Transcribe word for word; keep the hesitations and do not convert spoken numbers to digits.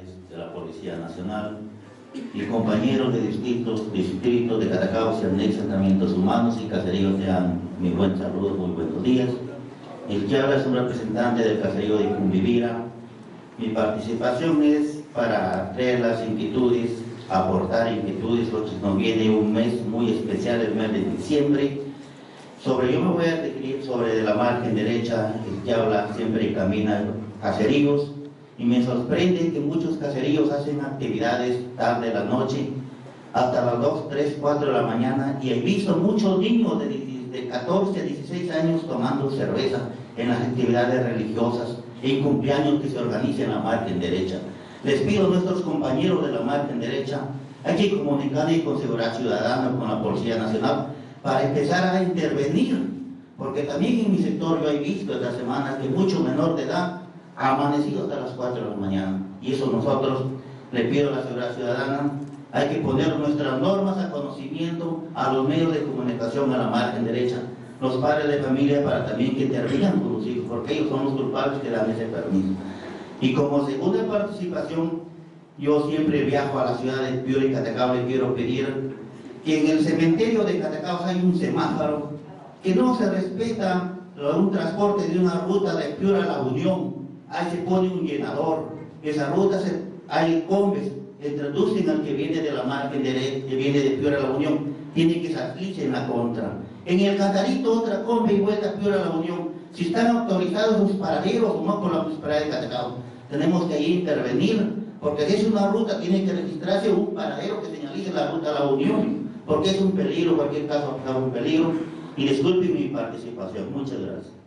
oficiales de la Policía Nacional y compañeros de distritos, distritos de Catacaos y asentamientos humanos y caseríos, sean mi buen saludo, muy buenos días. El que habla es un representante del caserío de Cumbivira. Mi participación es para traer las inquietudes, aportar inquietudes, porque nos viene un mes muy especial, el mes de diciembre. Sobre, yo me voy a referir sobre de la margen derecha, el que habla siempre camina caseríos, y me sorprende que muchos caseríos hacen actividades tarde de la noche, hasta las dos, tres, cuatro de la mañana, y he visto muchos niños de, de catorce a dieciséis años tomando cerveza en las actividades religiosas, en cumpleaños que se organizan en la margen derecha. Les pido a nuestros compañeros de la margen derecha, hay que comunicar con Seguridad Ciudadana, con la Policía Nacional, para empezar a intervenir, porque también en mi sector yo he visto esta semana que mucho menor de edad ha amanecido hasta las cuatro de la mañana, y eso nosotros le pido a la Seguridad Ciudadana, hay que poner nuestras normas a conocimiento a los medios de comunicación a la margen derecha, los padres de familia, para también que intervengan con los hijos, porque ellos son los culpables que dan ese permiso. Y como segunda participación, yo siempre viajo a la ciudad de Piura y Catacaos, le quiero pedir que en el cementerio de Catacaos hay un semáforo, que no se respeta un transporte de una ruta de Piura a la Unión, ahí se pone un llenador, esa ruta se, hay combes, introducen al que viene de la margen derecha, que viene de Piura a la Unión, tiene que salirse en la contra. En el Catarito otra combe y vuelta a Piura a la Unión, si están autorizados los paraderos o no por la municipalidad de Catacaos, tenemos que ahí intervenir, porque si es una ruta tiene que registrarse un paradero que señalice la ruta a la Unión, porque es un peligro, cualquier caso ha un peligro, y disculpen mi participación. Muchas gracias.